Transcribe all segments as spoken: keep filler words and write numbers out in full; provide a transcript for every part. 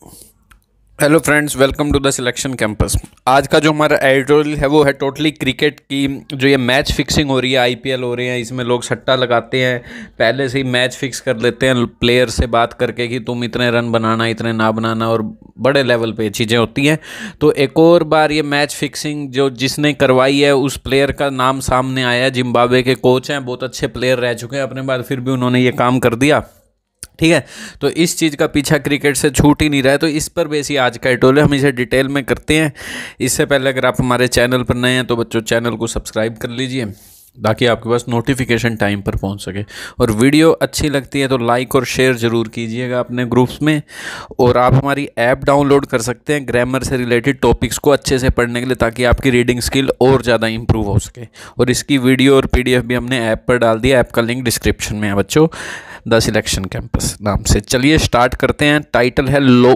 Hello friends, welcome to the selection campus. आज का जो हमारा एडिटोरियल है वो है टोटली क्रिकेट की। जो ये मैच फिक्सिंग हो रही है, आईपीएल हो रही है, इसमें लोग सट्टा लगाते हैं, पहले से ही मैच फिक्स कर लेते हैं प्लेयर से बात करके कि तुम इतने रन बनाना, इतने ना बनाना, और बड़े लेवल पे चीज़ें होती हैं। तो एक और बार ये मैच फिक्सिंग जो जिसने करवाई है उस प्लेयर का नाम सामने आया है। जिम्बाब्वे के कोच हैं, बहुत अच्छे प्लेयर रह चुके हैं अपने बाद, फिर भी उन्होंने ये काम कर दिया। ठीक है, तो इस चीज़ का पीछा क्रिकेट से छूट ही नहीं रहा है। तो इस पर बेसी आज का एडिटोरियल हम इसे डिटेल में करते हैं। इससे पहले अगर आप हमारे चैनल पर नए हैं तो बच्चों चैनल को सब्सक्राइब कर लीजिए ताकि आपके पास नोटिफिकेशन टाइम पर पहुंच सके। और वीडियो अच्छी लगती है तो लाइक और शेयर ज़रूर कीजिएगा अपने ग्रुप्स में। और आप हमारी ऐप डाउनलोड कर सकते हैं ग्रामर से रिलेटेड टॉपिक्स को अच्छे से पढ़ने के लिए, ताकि आपकी रीडिंग स्किल और ज़्यादा इंप्रूव हो सके। और इसकी वीडियो और पीडीएफ भी हमने ऐप पर डाल दिया, ऐप का लिंक डिस्क्रिप्शन में है बच्चों, द सिलेक्शन कैंपस नाम से। चलिए स्टार्ट करते हैं। टाइटल है लो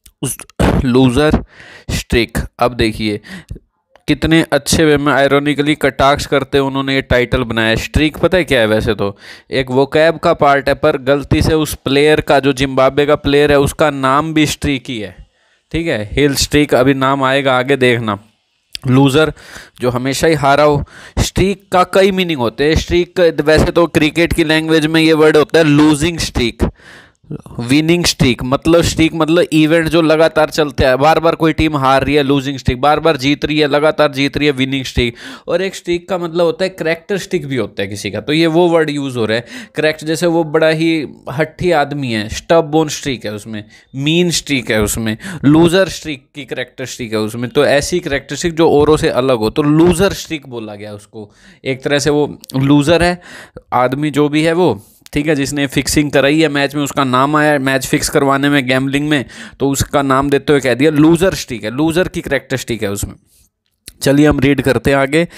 लूज़र स्ट्रिक। अब देखिए कितने अच्छे वे में आयरॉनिकली कटाक्ष करते उन्होंने ये टाइटल बनाया। स्ट्रीक पता है क्या है? वैसे तो एक वोकैब का पार्ट है, पर गलती से उस प्लेयर का, जो जिम्बाब्वे का प्लेयर है, उसका नाम भी स्ट्रीक ही है। ठीक है, हिल स्ट्रीक, अभी नाम आएगा आगे देखना। लूज़र जो हमेशा ही हारा हो। स्ट्रीक का कई मीनिंग होते हैं। स्ट्रीक वैसे तो क्रिकेट की लैंग्वेज में ये वर्ड होता है लूजिंग स्ट्रीक, विनिंग स्ट्रीक। मतलब स्ट्रीक मतलब इवेंट जो लगातार चलते हैं, बार बार कोई टीम हार रही है लूजिंग स्ट्रीक, बार बार जीत रही है, लगातार जीत रही है विनिंग स्ट्रीक। और एक स्ट्रीक का मतलब होता है करेक्टर स्ट्रीक भी होता है किसी का, तो ये वो वर्ड यूज़ हो रहा है। करेक्ट जैसे वो बड़ा ही हट्ठी आदमी है, स्टब बोन स्ट्रीक है उसमें, मीन स्ट्रीक है उसमें, लूज़र स्ट्रीक की करेक्टर स्ट्रीक है उसमें। तो ऐसी करेक्टर स्ट्रीक जो औरों से अलग हो, तो लूज़र स्ट्रीक बोला गया उसको। एक तरह से वो लूज़र है आदमी जो भी है वो, ठीक है, जिसने फिक्सिंग कराई है मैच में, उसका नाम आया मैच फिक्स करवाने में, गैम्बलिंग में, तो उसका नाम देते हुए कह दिया लूज़र स्ट्रीक है, लूज़र की करेक्टरिस्टिक है उसमें। चलिए हम रीड करते हैं आगे।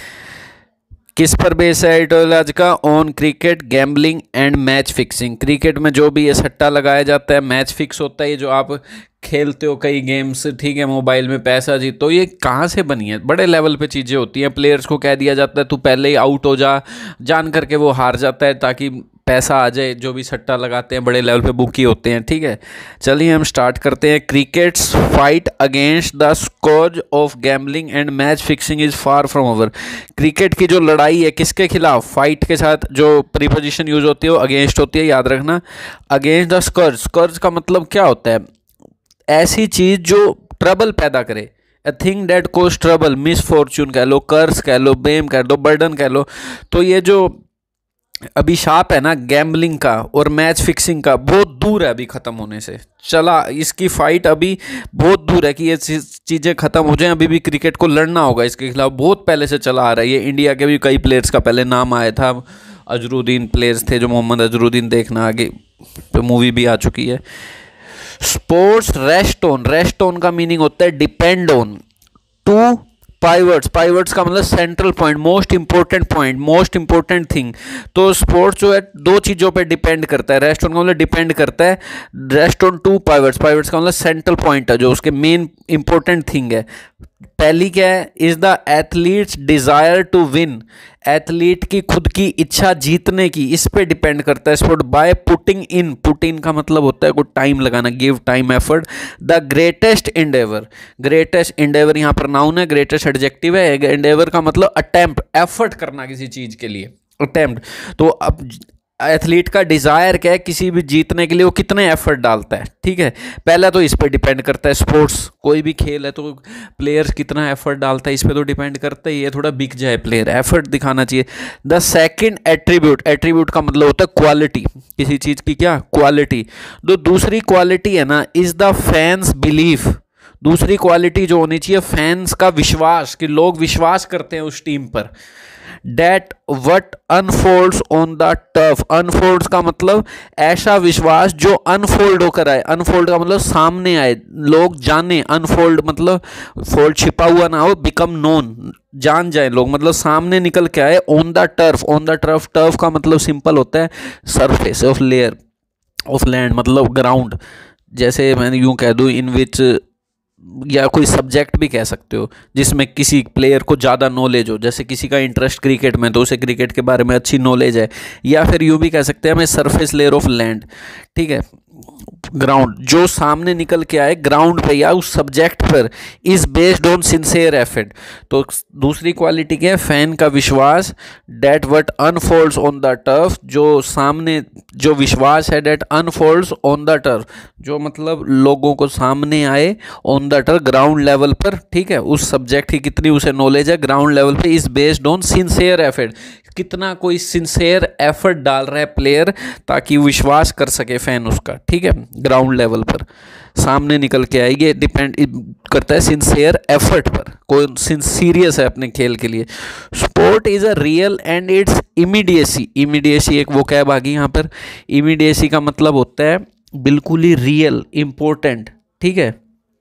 किस पर बेस है एडिटोरियल आज का? On cricket, gambling and match fixing. Cricket में जो भी ये सट्टा लगाया जाता है, मैच फिक्स होता है, ये जो आप खेलते हो कई गेम्स, ठीक है, मोबाइल में पैसा जीतो, ये कहाँ से बनी है? बड़े लेवल पे चीज़ें होती हैं। प्लेयर्स को कह दिया जाता है तू पहले ही आउट हो जा, जान करके वो हार जाता है ताकि पैसा आ जाए। जो भी सट्टा लगाते हैं बड़े लेवल पे बुक ही होते हैं। ठीक है, चलिए हम स्टार्ट करते हैं। Cricket's fight against the scourge of gambling and match fixing is far from over. Cricket की जो लड़ाई है किसके खिलाफ? फाइट के साथ जो प्रीपोजिशन यूज होती है वो अगेंस्ट होती है, याद रखना। अगेंस्ट द स्कोर्ज, स्कोर्ज का मतलब क्या होता है? ऐसी चीज़ जो ट्रबल पैदा करे, a thing that cause trouble, misfortune कह लो, कर्स कह लो, बेम कह लो, बर्डन कह लो। तो ये जो अभिशाप है ना गैम्बलिंग का और मैच फिक्सिंग का, बहुत दूर है अभी ख़त्म होने से। चला इसकी फाइट अभी बहुत दूर है कि ये चीज़ें ख़त्म हो जाएं। अभी भी क्रिकेट को लड़ना होगा इसके खिलाफ, बहुत पहले से चला आ रहा है ये। इंडिया के भी कई प्लेयर्स का पहले नाम आया था, अजरुद्दीन प्लेयर्स थे, जो मोहम्मद अजरुद्दीन, देखना आगे तो मूवी भी आ चुकी है। Sports rest on, rest on का मीनिंग होता है depend on. Two pivots, pivots का मतलब central point, most important point, most important thing. तो स्पोर्ट्स जो है दो चीज़ों पे डिपेंड करता है। रेस्ट ऑन का मतलब डिपेंड करता है, rest on two pivots, pivots का मतलब सेंट्रल पॉइंट है जो उसके मेन इंपॉर्टेंट थिंग है। पहली क्या है? Is the athlete's desire to win, athlete की खुद की इच्छा जीतने की, इस पे डिपेंड करता है sport. By putting in, put in का मतलब होता है कुछ टाइम लगाना, give time effort. The greatest endeavour, greatest endeavour यहाँ पर नाउन है, ग्रेटेस्ट एडजेक्टिव है। इंडेवर का मतलब अटेम्प्ट, एफर्ट करना किसी चीज के लिए, अटेम्प्ट। तो अब एथलीट का डिज़ायर क्या है? किसी भी जीतने के लिए वो कितने एफर्ट डालता है। ठीक है, पहला तो इस पे डिपेंड करता है। स्पोर्ट्स कोई भी खेल है तो प्लेयर्स कितना एफर्ट डालता है इस पे तो डिपेंड करता ही है। थोड़ा बिक जाए प्लेयर, एफर्ट दिखाना चाहिए। द सेकंड एट्रीब्यूट, एट्रीब्यूट का मतलब होता है क्वालिटी, किसी चीज़ की क्या क्वालिटी। जो दूसरी क्वालिटी है ना, इज द फैंस बिलीफ। दूसरी क्वालिटी जो होनी चाहिए, फैंस का विश्वास, कि लोग विश्वास करते हैं उस टीम पर। That what unfolds on the turf, unfolds का मतलब ऐसा विश्वास जो अनफोल्ड होकर आए। अनफोल्ड का मतलब सामने आए, लोग जाने। अनफोल्ड मतलब फोल्ड छिपा हुआ ना हो, बिकम नोन, जान जाए लोग, मतलब सामने निकल के आए। On the turf, on the turf, turf का मतलब सिंपल होता है surface of layer of land, मतलब ग्राउंड। जैसे मैंने यूं कह दूं इन विच, या कोई सब्जेक्ट भी कह सकते हो जिसमें किसी प्लेयर को ज़्यादा नॉलेज हो। जैसे किसी का इंटरेस्ट क्रिकेट में तो उसे क्रिकेट के बारे में अच्छी नॉलेज है। या फिर यूँ भी कह सकते हैं हमें सरफेस लेयर ऑफ लैंड। ठीक है, ग्राउंड जो सामने निकल के आए ग्राउंड पे या उस सब्जेक्ट पर, is based on sincere effort. तो दूसरी क्वालिटी क्या है, फैन का विश्वास, that what unfolds on the turf, जो सामने जो विश्वास है, that unfolds on the turf, जो मतलब लोगों को सामने आए on the turf ground level पर, ठीक है, उस सब्जेक्ट की कितनी उसे नॉलेज है ग्राउंड लेवल पे, is based on sincere effort, कितना कोई सिंसियर एफर्ट डाल रहा है प्लेयर ताकि विश्वास कर सके फैन उसका, ठीक है, ग्राउंड लेवल पर सामने निकल के आएगी, डिपेंड करता है सिंसियर एफर्ट पर, कोई सीरियस है अपने खेल के लिए। Sport is a real and its immediacy, immediacy एक वो कैब आ गई यहाँ पर, इमीडिएसी का मतलब होता है बिल्कुल ही रियल, इम्पोर्टेंट, ठीक है,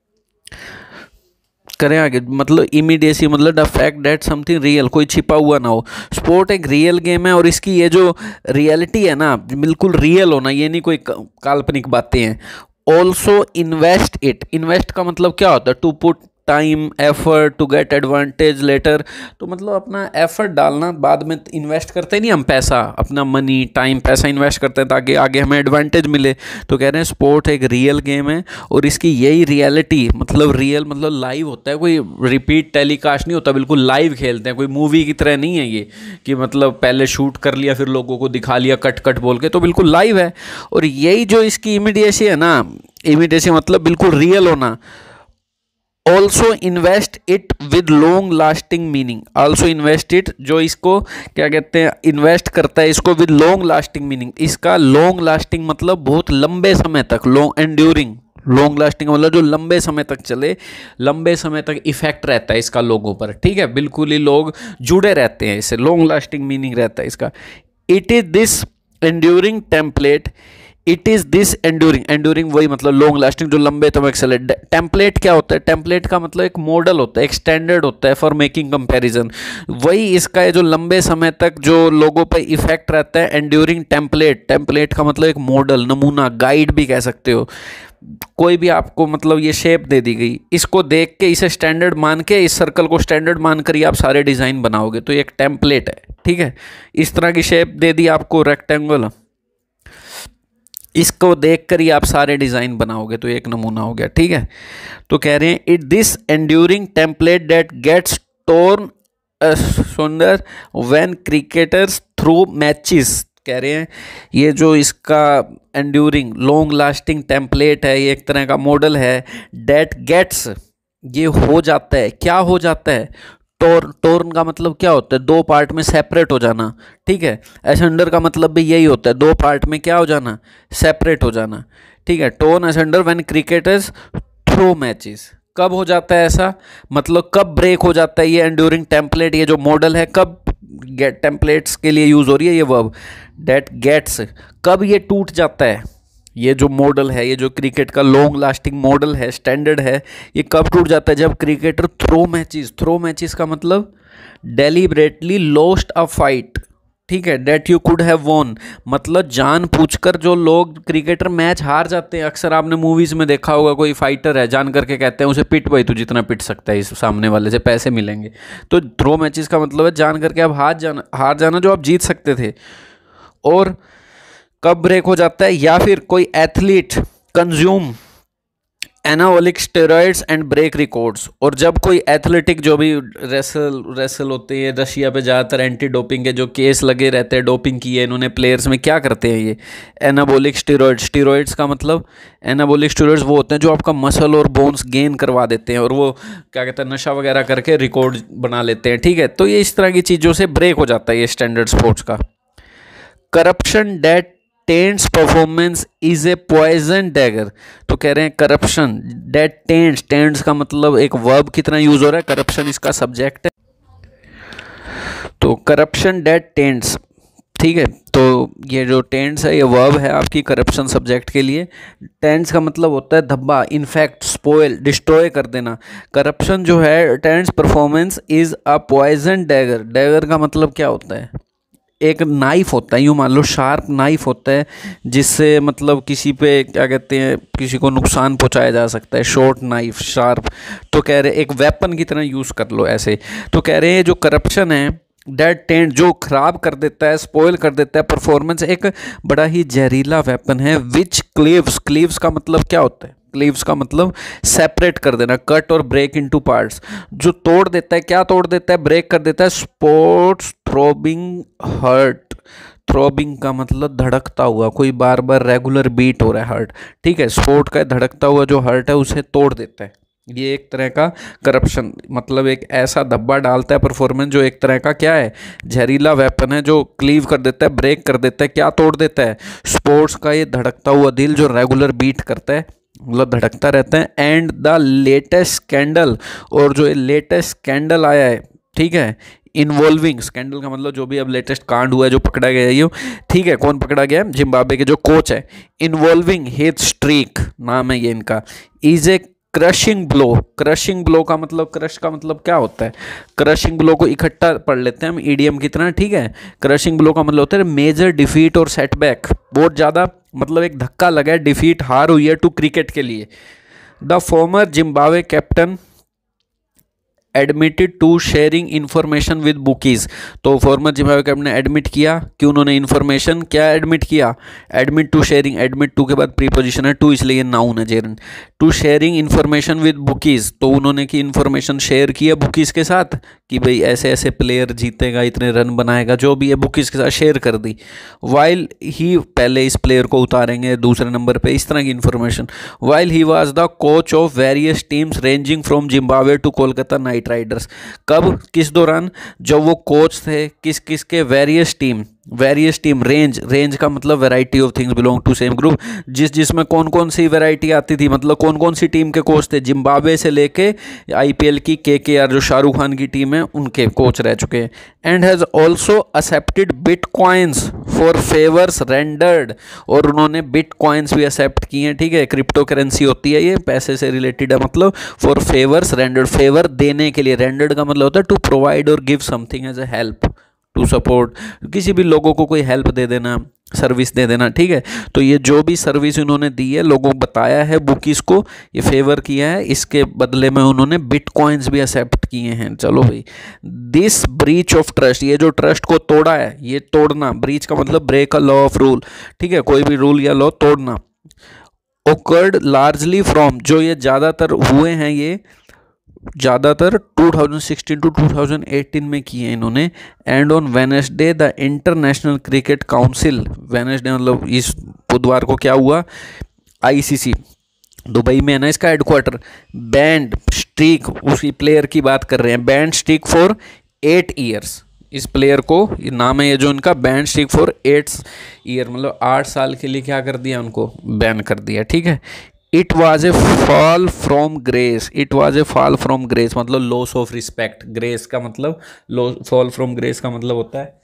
करें आगे, मतलब इमीडिएसी मतलब the fact that something real, कोई छिपा हुआ ना हो। स्पोर्ट एक रियल गेम है और इसकी ये जो रियलिटी है ना, बिल्कुल रियल होना, ये नहीं कोई काल्पनिक बातें हैं। ऑल्सो इन्वेस्ट इट, इन्वेस्ट का मतलब क्या होता है, to put time effort to get advantage later, तो मतलब अपना एफर्ट डालना, बाद में इन्वेस्ट करते नहीं हम पैसा, अपना मनी टाइम पैसा इन्वेस्ट करते हैं ताकि आगे हमें एडवांटेज मिले। तो कह रहे हैं स्पोर्ट एक रियल गेम है और इसकी यही रियलिटी, मतलब रियल मतलब लाइव होता है, कोई रिपीट टेलीकास्ट नहीं होता, बिल्कुल लाइव खेलते हैं, कोई मूवी की तरह नहीं है ये कि मतलब पहले शूट कर लिया फिर लोगों को दिखा लिया कट कट बोल के, तो बिल्कुल लाइव है। और यही जो इसकी इमीडिएसी है ना, इमीडिएसी मतलब बिल्कुल रियल होना। Also invest it with long lasting meaning, also invest it जो इसको क्या कहते हैं, इन्वेस्ट करता है इसको विद लॉन्ग लास्टिंग मीनिंग, इसका लॉन्ग लास्टिंग मतलब बहुत लंबे समय तक, लॉन्ग एंड्यूरिंग, लॉन्ग लास्टिंग मतलब जो लंबे समय तक चले, लंबे समय तक इफेक्ट रहता है इसका लोगों पर, ठीक है, बिल्कुल ही लोग जुड़े रहते हैं इससे, लॉन्ग लास्टिंग मीनिंग रहता है इसका। It is this enduring template, it is this enduring, enduring वही मतलब लॉन्ग लास्टिंग जो लंबे समय चले। टेम्पलेट क्या होता है, टेम्पलेट का मतलब एक मॉडल होता है, एक स्टैंडर्ड होता है फॉर मेकिंग कंपैरिजन, वही इसका है जो लंबे समय तक जो लोगों पर इफेक्ट रहता है, एंड्यूरिंग टेम्पलेट, टेम्पलेट का मतलब एक मॉडल, नमूना, गाइड भी कह सकते हो। कोई भी आपको मतलब ये शेप दे दी गई, इसको देख के इसे स्टैंडर्ड मान के, इस सर्कल को स्टैंडर्ड मान कर ही आप सारे डिज़ाइन बनाओगे, तो ये एक टेम्पलेट है, ठीक है। इस तरह की शेप दे दी आपको रेक्टेंगल, इसको देख कर ही आप सारे डिज़ाइन बनाओगे, तो एक नमूना हो गया, ठीक है। तो कह रहे हैं it this enduring template that gets torn asunder when cricketers throw matches, कह रहे हैं ये जो इसका एंड्यूरिंग लॉन्ग लास्टिंग टेम्पलेट है, ये एक तरह का मॉडल है, डेट गेट्स, ये हो जाता है, क्या हो जाता है, टोर्न, टोर्न का मतलब क्या होता है, दो पार्ट में सेपरेट हो जाना, ठीक है। एसेंडर का मतलब भी यही होता है, दो पार्ट में क्या हो जाना, सेपरेट हो जाना, ठीक है। Torn asunder when cricketers throw matches, कब हो जाता है ऐसा, मतलब कब ब्रेक हो जाता है ये एंड्यूरिंग टेम्पलेट, ये जो मॉडल है कब गेट टेम्पलेट्स के लिए यूज हो रही है ये वर्ब, डेट गेट्स, कब ये टूट जाता है, ये जो मॉडल है, ये जो क्रिकेट का लॉन्ग लास्टिंग मॉडल है, स्टैंडर्ड है, ये कब टूट जाता है, जब cricketer throw matches, throw matches का मतलब डेलिबरेटली लॉस्ट अ फाइट, ठीक है, that you could have won, मतलब जानबूझकर जो लोग क्रिकेटर मैच हार जाते हैं, अक्सर आपने मूवीज़ में देखा होगा, कोई फाइटर है जान करके कहते हैं उसे पिट भाई, तू जितना पिट सकता है इस सामने वाले से पैसे मिलेंगे, तो थ्रो मैचेस का मतलब है जान करके आप हार जाना, हार जाना जो आप जीत सकते थे। और कब ब्रेक हो जाता है, या फिर कोई athlete consume anabolic steroids and break records, और जब कोई एथलेटिक जो भी रेसल रेसल होते हैं, रशिया पे ज़्यादातर एंटी डोपिंग के जो केस लगे रहते हैं, डोपिंग की है इन्होंने प्लेयर्स में, क्या करते हैं ये एनाबॉलिक स्टेरॉइड्स, स्टेरॉइड्स का मतलब एनाबॉलिक स्टेरॉइड्स वो होते हैं जो आपका मसल और बोन्स गेन करवा देते हैं, और वो क्या कहते हैं नशा वगैरह करके रिकॉर्ड बना लेते हैं, ठीक है। तो ये इस तरह की चीज़ों से ब्रेक हो जाता है ये स्टैंडर्ड स्पोर्ट्स का। Corruption that taints performance is a poison dagger, तो कह रहे हैं करप्शन डेट टेंट्स, टेंट्स का मतलब एक वर्ब की तरह यूज हो रहा है, करप्शन इसका सब्जेक्ट है, तो करप्शन डेट टेंट्स, ठीक है। तो ये जो टेंट्स है ये वर्ब है आपकी करप्शन सब्जेक्ट के लिए। टेंट्स का मतलब होता है धब्बा, इनफैक्ट, स्पॉइल, डिस्ट्रॉय कर देना। करप्शन जो है taints performance is a poison dagger, dagger का मतलब क्या होता है, एक नाइफ होता है, यूँ मान लो शार्प नाइफ होता है जिससे मतलब किसी पे क्या कहते हैं किसी को नुकसान पहुंचाया जा सकता है, शॉर्ट नाइफ शार्प, तो कह रहे एक वेपन की तरह यूज़ कर लो ऐसे। तो कह रहे हैं जो करप्शन है डेट टेंट जो खराब कर देता है, स्पॉइल कर देता है परफॉर्मेंस, एक बड़ा ही जहरीला वेपन है। विच क्लीव्स, क्लीव्स का मतलब क्या होता है? क्लीव्स का मतलब सेपरेट कर देना, कट और ब्रेक इनटू पार्ट्स, जो तोड़ देता है। क्या तोड़ देता है? ब्रेक कर देता है। स्पोर्ट्स थ्रोबिंग हर्ट, थ्रोबिंग का मतलब धड़कता हुआ, कोई बार बार रेगुलर बीट हो रहा है हार्ट, ठीक है, स्पोर्ट का धड़कता हुआ जो हार्ट है उसे तोड़ देता है। ये एक तरह का करप्शन, मतलब एक ऐसा धब्बा डालता है परफॉर्मेंस जो एक तरह का क्या है, जहरीला वेपन है, जो क्लीव कर देता है, ब्रेक कर देता है। क्या तोड़ देता है? स्पोर्ट्स का ये धड़कता हुआ दिल जो रेगुलर बीट करता है, मतलब धड़कता रहता है। एंड द लेटेस्ट स्कैंडल, और जो लेटेस्ट स्कैंडल आया है, ठीक है, इन्वॉल्विंग, स्कैंडल का मतलब जो भी अब लेटेस्ट कांड हुआ है, जो पकड़ा गया है ये, ठीक है, कौन पकड़ा गया है? जिम्बाब्वे के जो कोच है। इन्वॉल्विंग हिट स्ट्रीक नाम है ये इनका। Is a crushing blow, crushing blow का मतलब, क्रश का मतलब क्या होता है? क्रशिंग ब्लो को इकट्ठा पढ़ लेते हैं हम ईडीएम की तरह, ठीक है। क्रशिंग ब्लो का मतलब होता है मेजर डिफीट और सेटबैक, बहुत ज़्यादा मतलब एक धक्का लगा है, डिफीट, हार हुई है टू क्रिकेट के लिए। The former Zimbabwe captain admitted to sharing information with bookies, तो फॉर्मर जिम्बाब्वे कैप्टन ने एडमिट किया कि उन्होंने इन्फॉर्मेशन क्या एडमिट किया? Admit to sharing, admit to के बाद प्रीपोजिशन है टू, इसलिए नाउन है gerund. To sharing information with bookies, तो उन्होंने की इन्फॉर्मेशन शेयर किया बुकीज़ के साथ कि भाई ऐसे ऐसे प्लेयर जीतेगा, इतने रन बनाएगा, जो भी है बुकीज़ के साथ शेयर कर दी। वाइल ही, पहले इस प्लेयर को उतारेंगे दूसरे नंबर पे, इस तरह की information. While he was the coach of various teams ranging from Zimbabwe to Kolkata Knight Riders, कब, किस दौरान? जब वो कोच थे किस किस के? Various team, various team, range, range का मतलब variety of things belong to same group, जिस जिसमें कौन कौन सी वैरायटी आती थी, मतलब कौन कौन सी टीम के कोच थे? जिम्बाब्वे से लेके आईपीएल की केकेआर जो शाहरुख खान की टीम है उनके कोच रह चुके हैं। And has also accepted bitcoins for favours rendered, और उन्होंने बिटकॉइंस भी एक्सेप्ट किए हैं, ठीक है, क्रिप्टो करेंसी होती है ये, पैसे से रिलेटेड है, मतलब फॉर फेवर्स रेंडर्ड, फेवर देने के लिए, रेंडर्ड का मतलब होता है टू प्रोवाइड और give something as a help, to support, किसी भी लोगों को कोई हेल्प दे देना, सर्विस दे देना, ठीक है। तो ये जो भी सर्विस उन्होंने दी है, लोगों को बताया है, बुकीज़ को ये फेवर किया है, इसके बदले में उन्होंने बिटकॉइंस भी एक्सेप्ट किए हैं। चलो भाई, दिस ब्रीच ऑफ ट्रस्ट, ये जो ट्रस्ट को तोड़ा है, ये तोड़ना, ब्रीच का मतलब break a law of rule, ठीक है, कोई भी रूल या लॉ तोड़ना। ओकर्ड लार्जली फ्रॉम, जो ये ज़्यादातर हुए हैं, ये ज़्यादातर two thousand sixteen to two thousand eighteen में किए हैं इन्होंने। And on Wednesday the International Cricket Council, Wednesday मतलब इस बुधवार को क्या हुआ? आईसीसी दुबई में है ना इसका हेडक्वार्टर, बैंड स्ट्रीक, उसी प्लेयर की बात कर रहे हैं, banned Streak for eight years, इस प्लेयर को, ये नाम है ये जो इनका, banned Streak for eight year, मतलब आठ साल के लिए क्या कर दिया, उनको बैन कर दिया, ठीक है। It was a fall from grace, it was a fall from grace मतलब लॉस ऑफ रिस्पेक्ट, ग्रेस का मतलब, फॉल फ्रॉम ग्रेस का मतलब होता है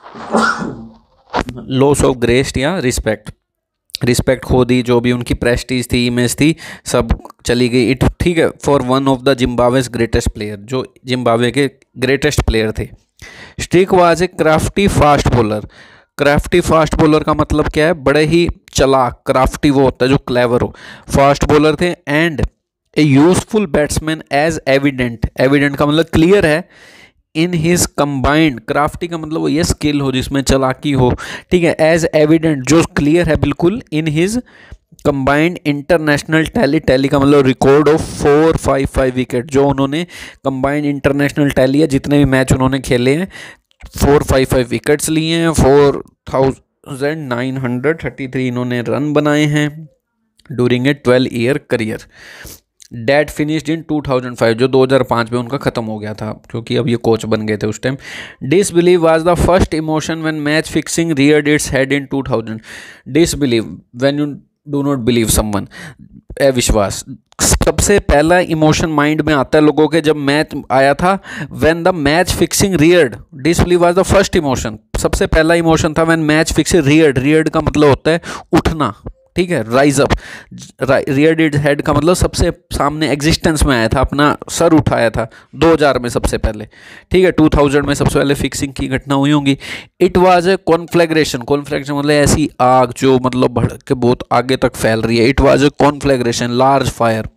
लॉस ऑफ ग्रेस या रिस्पेक्ट, रिस्पेक्ट खो दी, जो भी उनकी प्रेस्टीज थी, इमेज थी, सब चली गई। इट, ठीक है, for one of the Zimbabwe's greatest player, जो जिम्बाब्वे के ग्रेटेस्ट प्लेयर थे। Streak was a crafty fast bowler, crafty fast bowler का मतलब क्या है? बड़े ही चालाक, क्राफ्टी वो होता है जो क्लेवर हो, फास्ट बॉलर थे। And a useful batsman as evident, evident का मतलब क्लियर है, इन हिज कंबाइंड, क्राफ्टी का मतलब वो ये स्किल हो जिसमें चालाकी हो, ठीक है, एज एविडेंट जो क्लियर है बिल्कुल, in his combined international tally, tally का मतलब record of four five five wicket, जो उन्होंने कंबाइंड इंटरनेशनल टैली है, जितने भी मैच उन्होंने खेले हैं, फोर फाइव फाइव विकेट्स लिए हैं, four thousand nine hundred thirty three इन्होंने रन बनाए हैं during a twelve year career. That finished in two thousand five, जो दो हज़ार पाँच में उनका ख़त्म हो गया था, क्योंकि अब ये कोच बन गए थे उस time. Disbelief was the first emotion when match fixing reared its head in two thousand, disbelief when you do not believe someone, अविश्वास, सबसे पहला इमोशन माइंड में आता है लोगों के जब मैच आया था, when the match fixing reared, disbelief was the first emotion, सबसे पहला इमोशन था when match fixing reared, reared का मतलब होता है उठना, ठीक है, rise up, reared its head का मतलब सबसे सामने एग्जिस्टेंस में आया था, अपना सर उठाया था दो हज़ार में सबसे पहले, ठीक है, टू थाउजेंड में सबसे पहले फिक्सिंग की घटना हुई होंगी। इट वाज ए कॉन्फ्लैग्रेशन, कॉन्फ्लैग्रेशन मतलब ऐसी आग जो मतलब भड़क के बहुत आगे तक फैल रही है, it was a conflagration, large fire,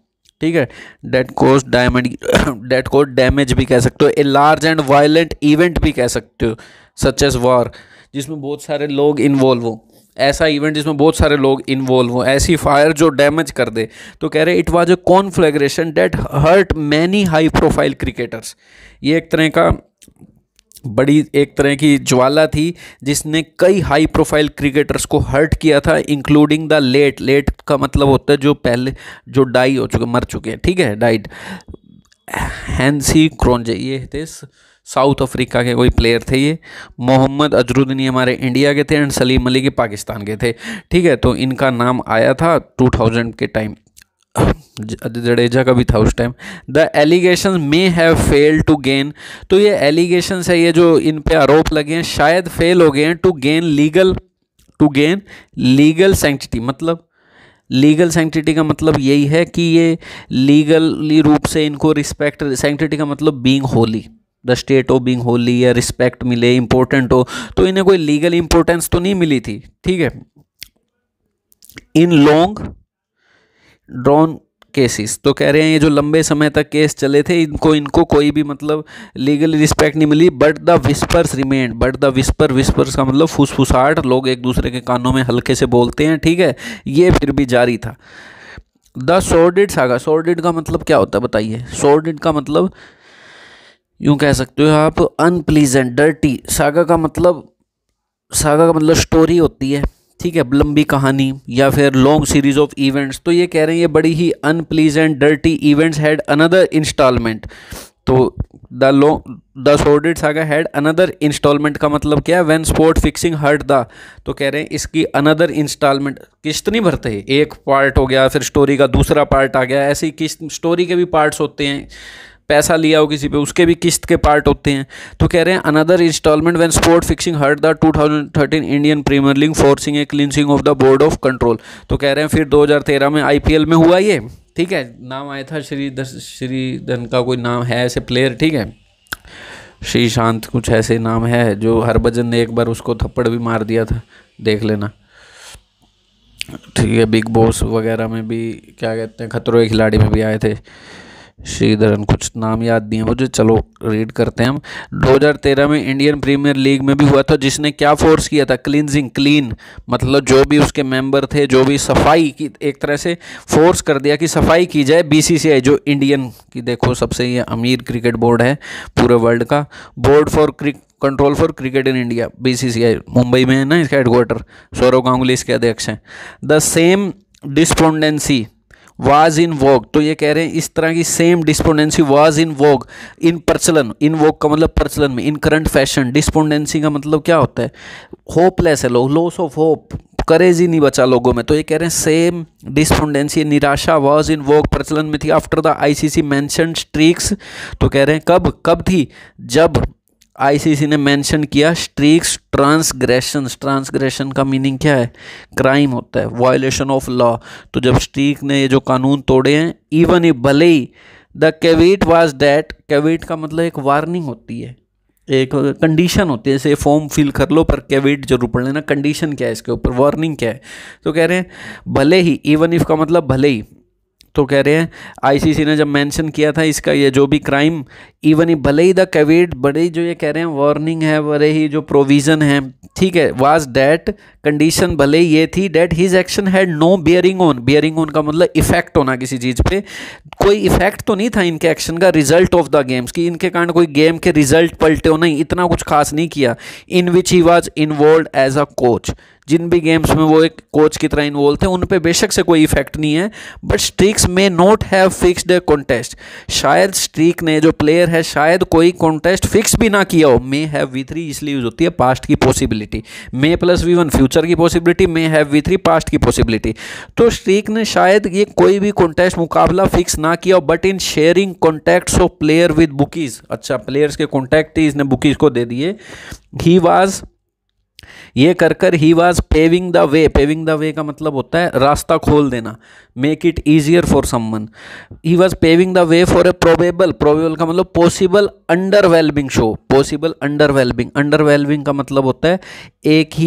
ठीक है, that cause damage, that cause damage भी कह सकते हो, a large and violent event भी कह सकते हो, सच एज वॉर, जिसमें बहुत सारे लोग इन्वॉल्व हो, ऐसा इवेंट जिसमें बहुत सारे लोग इन्वॉल्व हो, ऐसी फायर जो डैमेज कर दे। तो कह रहे it was a conflagration that hurt many high profile cricketers, ये एक तरह का बड़ी एक तरह की ज्वाला थी जिसने कई हाई प्रोफाइल क्रिकेटर्स को हर्ट किया था, इंक्लूडिंग द लेट, लेट का मतलब होता है जो पहले जो डाई हो चुके, मर चुके हैं, ठीक है, डाइड, हैंसी क्रोंजे, ये थे साउथ अफ्रीका के कोई प्लेयर थे ये, मोहम्मद अजरुद्दीन हमारे इंडिया के थे, एंड सलीम अली के पाकिस्तान के थे, ठीक है। तो इनका नाम आया था टू थाउजेंड के टाइम, जडेजा का भी था उस time. The allegation may have fail to gain, तो ये एलिगेशंस है, ये जो इन पे आरोप लगे हैं शायद फेल हो गए हैं to gain legal, to gain legal sanctity, मतलब लीगल सैंक्टिटी का मतलब यही है कि ये लीगली रूप से इनको रिस्पेक्ट, सैंक्टिटी का मतलब being holy, the state of being holy, या रिस्पेक्ट मिले, इंपॉर्टेंट हो, तो इन्हें कोई लीगल इंपॉर्टेंस तो नहीं मिली थी, ठीक है। इन लॉन्ग ड्रॉन केसेस, तो कह रहे हैं ये जो लंबे समय तक केस चले थे इनको इनको कोई भी मतलब लीगल रिस्पेक्ट नहीं मिली, but the whispers remained, but the whisper, whispers का मतलब फुसफुसाहट, लोग एक दूसरे के कानों में हल्के से बोलते हैं, ठीक है, ये फिर भी जारी था। द सॉर्डिड सागा, सॉर्डिड का मतलब क्या होता है बताइए, सॉर्डिड का मतलब यूँ कह सकते हो आप अनप्लीजेंट, डर्टी, सागा का मतलब, सागा का मतलब स्टोरी होती है, ठीक है, लंबी कहानी या फिर लॉन्ग सीरीज ऑफ इवेंट्स। तो ये कह रहे हैं ये बड़ी ही unpleasant dirty events had another instalment, तो the long the sordid saga had another instalment का मतलब क्या है, when sport fixing hurt the, तो कह रहे हैं इसकी अनदर इंस्टॉलमेंट, किस्त नहीं भरते, एक पार्ट हो गया फिर स्टोरी का दूसरा पार्ट आ गया, ऐसे ही किस्त, स्टोरी के भी पार्ट्स होते हैं, पैसा लिया हो किसी पे उसके भी किस्त के पार्ट होते हैं। तो कह रहे हैं another instalment when sport fixing hurt the two thousand thirteen Indian Premier League forcing a cleansing of the board of control, तो कह रहे हैं फिर दो हज़ार तेरह में आईपीएल में हुआ ये, ठीक है, नाम आया था श्रीधर, श्रीधरन का कोई नाम है ऐसे प्लेयर, ठीक है, श्रीशांत कुछ ऐसे नाम है, जो हरभजन ने एक बार उसको थप्पड़ भी मार दिया था, देख लेना, ठीक है, बिग बॉस वगैरह में भी क्या कहते हैं खतरों के खिलाड़ी में भी आए थे, श्रीधरन कुछ नाम याद नहीं है मुझे, चलो रीड करते हैं हम। दो हज़ार तेरह में इंडियन प्रीमियर लीग में भी हुआ था, जिसने क्या फोर्स किया था, क्लींजिंग, क्लीन मतलब जो भी उसके मेंबर थे, जो भी सफाई की, एक तरह से फोर्स कर दिया कि सफाई की जाए। बीसीसीआई जो इंडियन की देखो सबसे ये अमीर क्रिकेट बोर्ड है पूरे वर्ल्ड का, board for control for cricket in India, BCCI Mumbai में है ना इसका हेडक्वार्टर, सौरव गांगुली इसके अध्यक्ष हैं। The same despondency was in vogue, तो ये कह रहे हैं इस तरह की same despondency was in vogue, इन प्रचलन, इन वोग का मतलब प्रचलन में, इन करंट फैशन, डिस्पोंडेंसी का मतलब क्या होता है, होपलेस है लोग, लॉस ऑफ होप, करेज ही नहीं बचा लोगों में, तो ये कह रहे हैं सेम डिस्पोंडेंसी, निराशा वाज इन वोग, प्रचलन में थी after the ICC mention Streak's, तो कह रहे हैं कब कब थी, जब आईसीसी ने मेंशन किया स्ट्रीक्स ट्रांसग्रेशंस, ट्रांसग्रेशन का मीनिंग क्या है, क्राइम होता है, वायलेशन ऑफ लॉ, तो जब स्ट्रीक ने ये जो कानून तोड़े हैं, इवन इफ भले ही the caveat was that, caveat का मतलब एक वार्निंग होती है, एक कंडीशन होती है, जैसे फॉर्म फिल कर लो पर कैविट जरूर पढ़ लेना, कंडीशन क्या है इसके ऊपर, वार्निंग क्या है, तो कह रहे हैं भले ही, इवन इफ का मतलब भले ही, तो कह रहे हैं आईसीसी ने जब मेंशन किया था इसका ये जो भी क्राइम, इवन ही भले ही द कैविट, बड़े ही जो ये कह रहे हैं वार्निंग है, बड़े ही जो प्रोविज़न है, ठीक है, वाज डैट कंडीशन भले ही ये थी, that his action had no bearing on, bearing on का मतलब इफेक्ट होना किसी चीज़ पे, कोई इफेक्ट तो नहीं था इनके एक्शन का, रिजल्ट ऑफ द गेम्स की इनके कारण कोई गेम के रिजल्ट पलटे हो नहीं, इतना कुछ खास नहीं किया, in which he was involved as a coach, जिन भी गेम्स में वो एक कोच की तरह इन्वॉल्व थे उन पे बेशक से कोई इफेक्ट नहीं है, but Streak's may not have fixed a contest, शायद स्ट्रीक ने जो प्लेयर है शायद कोई कॉन्टेस्ट फिक्स भी ना किया हो, मे हैव वी थ्री इसलिए यूज होती है पास्ट की possibility, may plus V one future की possibility, may have V three past की पॉसिबिलिटी, तो स्ट्रीक ने शायद ये कोई भी कॉन्टेस्ट मुकाबला फिक्स ना किया हो, but in sharing contacts of player with bookies, अच्छा प्लेयर्स के कॉन्टैक्ट ही इसने बुकीज को दे दिए, ही वाज, ये कर कर ही was paving the way, paving the way का मतलब होता है रास्ता खोल देना, make it easier for someone, he was paving the way for a probable, probable का मतलब possible underwhelming show, possible underwhelming, underwhelming का मतलब होता है एक ही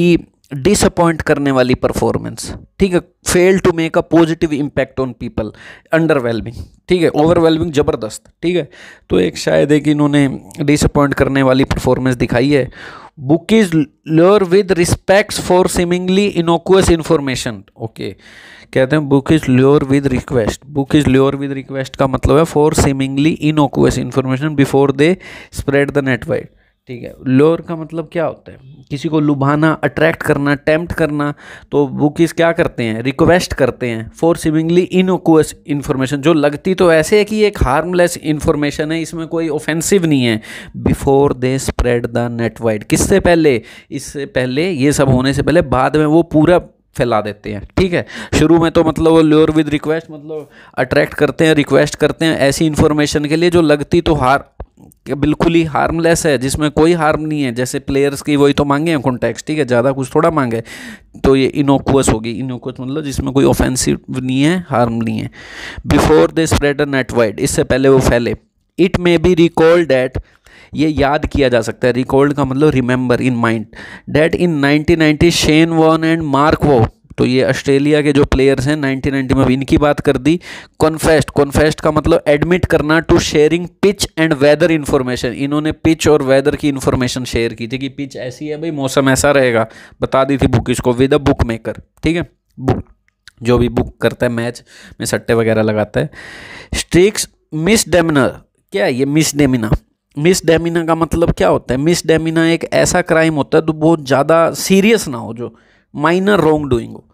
डिसअपॉइंट करने वाली परफॉर्मेंस, ठीक है, fail to make a positive impact on people, underwhelming, ठीक है, ओवरवेलमिंग जबरदस्त, ठीक है। तो एक शायद है कि इन्होंने डिसअपॉइंट करने वाली परफॉर्मेंस दिखाई है। Book is lure with respects for seemingly innocuous information, okay, कहते हैं book is lure with request, book is lure with request का मतलब है for seemingly innocuous information before they spread the net wide, ठीक है। Lure का मतलब क्या होता है, किसी को लुभाना, अट्रैक्ट करना, टेम्प्ट करना। तो बुकीज क्या करते हैं, रिक्वेस्ट करते हैं फॉर सीमिंगली इनोकुअस इन्फॉर्मेशन, जो लगती तो ऐसे है कि एक हार्मलेस इन्फॉर्मेशन है, इसमें कोई ऑफेंसिव नहीं है, before they spread the net wide, किससे पहले, इससे पहले, ये सब होने से पहले, बाद में वो पूरा फैला देते हैं, ठीक है। शुरू में तो मतलब वो ल्योर विद रिक्वेस्ट मतलब अट्रैक्ट करते हैं, रिक्वेस्ट करते हैं ऐसी इन्फॉर्मेशन के लिए जो लगती तो हार बिल्कुल ही हार्मलेस है, जिसमें कोई हार्म नहीं है, जैसे प्लेयर्स की वही तो मांगे हैं कॉन्टेक्स्ट, ठीक है, ज़्यादा कुछ थोड़ा मांगे, तो ये इनोकुअस होगी, इनोकुअस मतलब जिसमें कोई ऑफेंसिव नहीं है, हार्म नहीं है। Before they spread a net wide, इससे पहले वो फैले। It may be recalled that, ये याद किया जा सकता है, रिकॉल्ड का मतलब remember, in mind, that in nineteen ninety Shane Warne and Mark Waugh, तो ये ऑस्ट्रेलिया के जो प्लेयर्स हैं नाइनटीन नाइंटी में, इनकी बात कर दी। कॉन्फेस्ट, कॉन्फेस्ट का मतलब एडमिट करना to sharing pitch and weather information, इन्होंने पिच और वेदर की इन्फॉर्मेशन शेयर की थी कि पिच ऐसी है भाई, मौसम ऐसा रहेगा, बता दी थी बुक इसको, विद अ बुक मेकर, ठीक है, बुक जो भी बुक करता है मैच में सट्टे वगैरह लगाता है। स्ट्रिक्स मिसडेमिनर, क्या है ये मिसडेमिना, मिसडेमिना का मतलब क्या होता है, मिसडेमिना एक ऐसा क्राइम होता है तो बहुत ज़्यादा सीरियस ना हो, जो माइनर रॉन्ग डूइंग हो,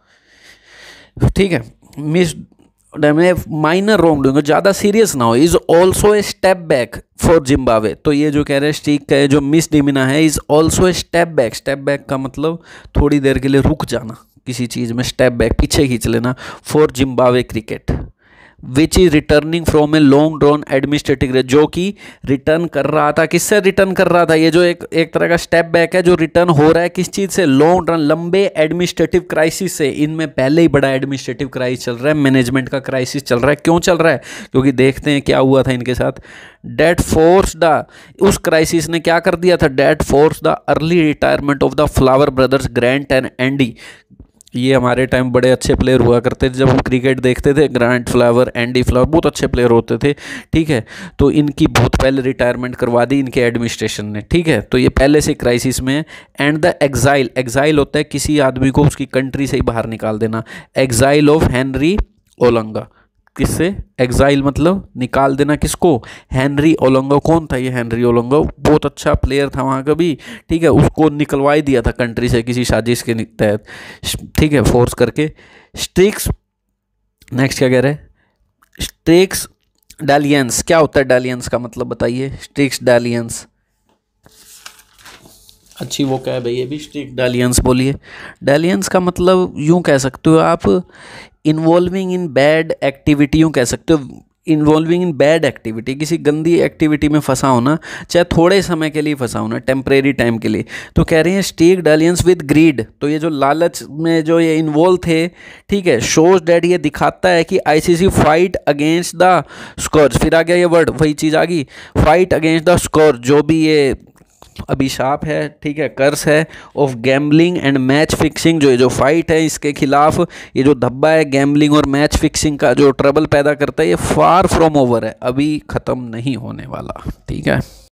ठीक है, मिस माइनर रॉन्ग डूइंग, ज़्यादा सीरियस ना हो। Is also a step back for Zimbabwe, तो ये जो कह रहे हैं स्ट्रीक का जो मिस डिमिना है, is also a step back, step back का मतलब थोड़ी देर के लिए रुक जाना किसी चीज़ में, स्टेप बैक पीछे खींच लेना, for Zimbabwe cricket, which is returning from a long drawn administrative race, जो कि रिटर्न कर रहा था, किससे रिटर्न कर रहा था, ये जो एक एक तरह का स्टेप बैक है जो रिटर्न हो रहा है किस चीज़ से, लॉन्ग ड्रॉन लंबे एडमिनिस्ट्रेटिव क्राइसिस से। इनमें पहले ही बड़ा एडमिनिस्ट्रेटिव क्राइसिस चल रहा है, मैनेजमेंट का क्राइसिस चल रहा है, क्यों चल रहा है, क्योंकि देखते हैं क्या हुआ था इनके साथ। डेट फोर्स द, उस क्राइसिस ने क्या कर दिया था, that force the early retirement of the Flower brothers Grant and Andy, ये हमारे टाइम बड़े अच्छे प्लेयर हुआ करते थे, जब हम क्रिकेट देखते थे, ग्रांट फ्लावर, एंडी फ्लावर, बहुत अच्छे प्लेयर होते थे, ठीक है। तो इनकी बहुत पहले रिटायरमेंट करवा दी इनके एडमिनिस्ट्रेशन ने, ठीक है। तो ये पहले से क्राइसिस में। एंड द एग्जाइल, एग्जाइल होता है किसी आदमी को उसकी कंट्री से ही बाहर निकाल देना, एग्जाइल ऑफ हेनरी ओलंगा, किससे, एग्जाइल मतलब निकाल देना, किसको, हेनरी ओलंगा। कौन था ये हेनरी ओलंगा, बहुत अच्छा प्लेयर था वहाँ का भी, ठीक है, उसको निकलवा ही दिया था कंट्री से किसी साजिश के तहत, ठीक है, फोर्स करके। स्ट्रिक्स, नेक्स्ट क्या कह रहे हैं, स्ट्रिक्स डालियंस, क्या होता है डालियंस का मतलब बताइए, स्ट्रिक्स डालियंस, अच्छी वो क्या है भाई, ये भी स्ट्रिक्ट डालियंस बोलिए। डालियंस का मतलब यूँ कह सकते हो आप, इन्वॉल्विंग इन बैड एक्टिविटी, यूँ कह सकते हो, इन्वॉल्विंग इन बैड एक्टिविटी, किसी गंदी एक्टिविटी में फंसा होना, चाहे थोड़े समय के लिए फंसा होना, टेम्परेरी टाइम के लिए। तो कह रहे हैं स्ट्रिक्ट डालियंस विद ग्रीड, तो ये जो लालच में जो ये इन्वॉल्व थे, ठीक है, शोज डैट, ये दिखाता है कि ICC fight against the scores, फिर आ गया ये वर्ड, वही चीज़ आ गई, फाइट अगेंस्ट द स्कोर, जो भी ये अभिशाप है, ठीक है, कर्स है, of gambling and match fixing, जो ये जो फाइट है इसके खिलाफ, ये जो धब्बा है गैम्बलिंग और मैच फिक्सिंग का जो ट्रबल पैदा करता है, ये फार फ्रॉम ओवर है, अभी ख़त्म नहीं होने वाला, ठीक है।